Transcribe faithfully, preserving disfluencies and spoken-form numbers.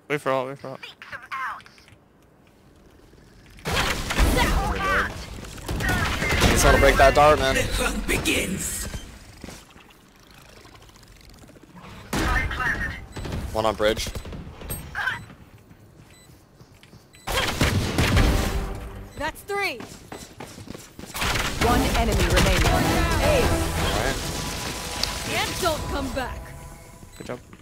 Wait for all, wait for all. He's trying to break that dart, man. The hunt begins. One on bridge. That's three. One enemy remaining. Hey. Alright. And don't come back. Good job.